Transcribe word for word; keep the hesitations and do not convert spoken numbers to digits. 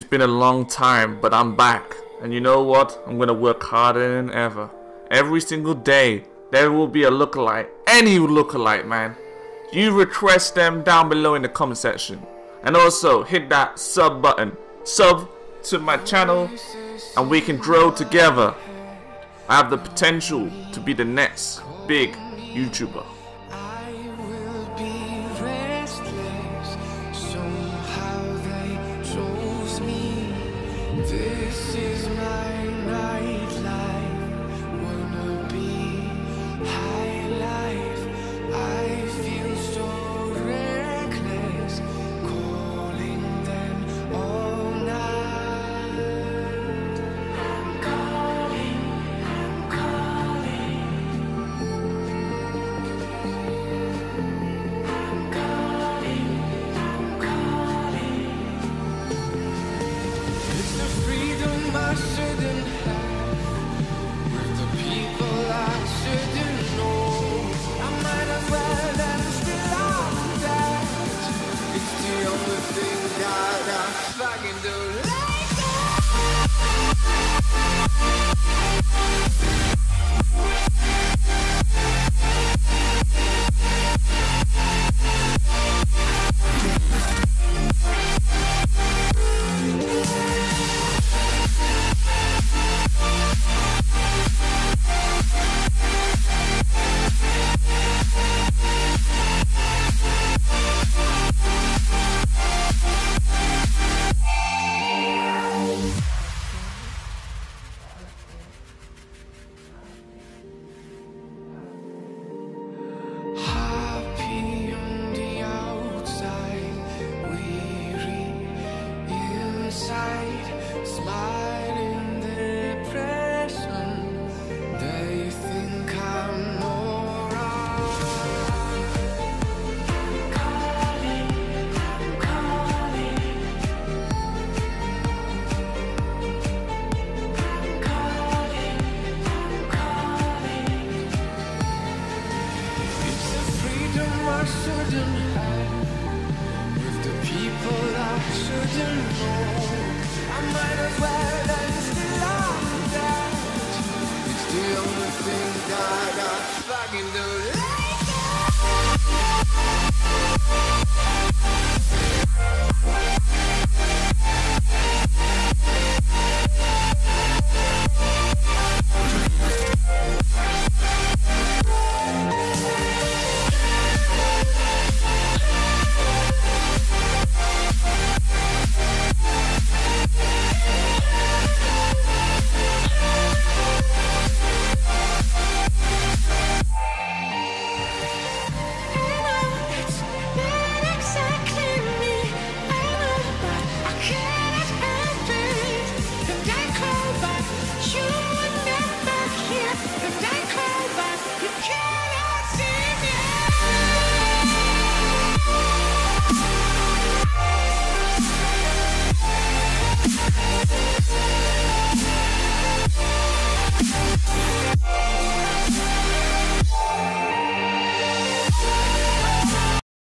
been a long time, but I'm back. And you know what? I'm gonna work harder than ever. Every single day, there will be a lookalike. Any lookalike, man. You request them down below in the comment section. And also, hit that sub button. Sub to my channel, and we can grow together. I have the potential to be the next big YouTuber. This is my nightlife, wanna be high life. I feel so reckless, calling them all night. I'm calling, I'm calling, I'm calling, I'm calling. It's the freedom I shouldn't have, with the people I shouldn't know. I might as well and still I'm that. It's the only thing that I fucking do. Happy on the outside, weary inside, smiling.